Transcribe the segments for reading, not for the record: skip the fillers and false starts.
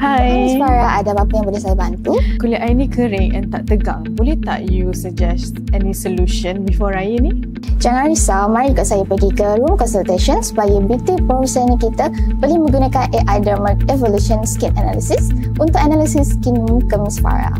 Hai. Miss Farah, ada apa yang boleh saya bantu? Kulit I ni kering and tak tegang. Boleh tak you suggest any solution before raya ni? Jangan risau, mari ikut saya pergi ke room consultation supaya beauty professional kita boleh menggunakan AI Dermal Evolution Skin Analysis untuk analisis skin muka Miss Farah.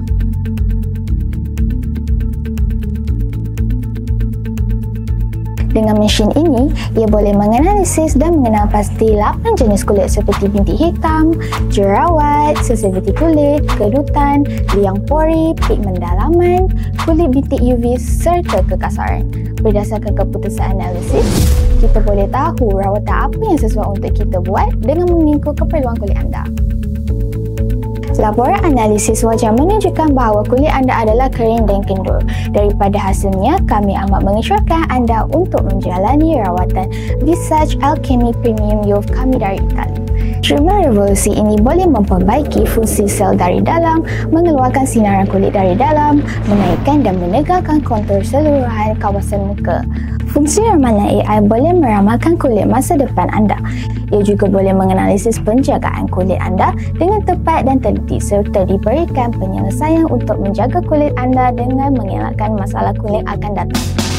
Dengan mesin ini, ia boleh menganalisis dan mengenal pasti 8 jenis kulit seperti bintik hitam, jerawat, sensitiviti kulit, kerutan, liang pori, pigmen dalaman, kulit bintik UV serta kekasaran. Berdasarkan keputusan analisis, kita boleh tahu rawatan apa yang sesuai untuk kita buat dengan mengikut keperluan kulit anda. Laporan analisis wajah menunjukkan bahawa kulit anda adalah kering dan kendur. Daripada hasilnya, kami amat mengesyorkan anda untuk menjalani rawatan Visage Alchemy Premium Youth kami dari Itali. Treatment revolusi ini boleh memperbaiki fungsi sel dari dalam, mengeluarkan sinaran kulit dari dalam, menaikkan dan menegakkan kontur seluruhan kawasan muka. Fungsi ramalan AI boleh meramalkan kulit masa depan anda. Ia juga boleh menganalisis penjagaan kulit anda dengan tepat dan teliti serta diberikan penyelesaian untuk menjaga kulit anda dengan mengelakkan masalah kulit akan datang.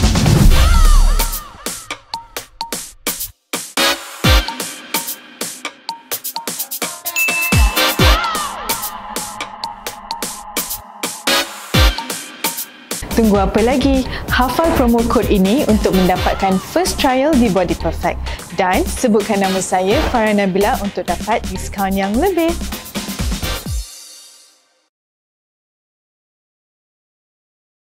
Tunggu apa lagi? Hafal promo kod ini untuk mendapatkan first trial di Body Perfect. Dan sebutkan nama saya, Farah Nabila, untuk dapat diskaun yang lebih.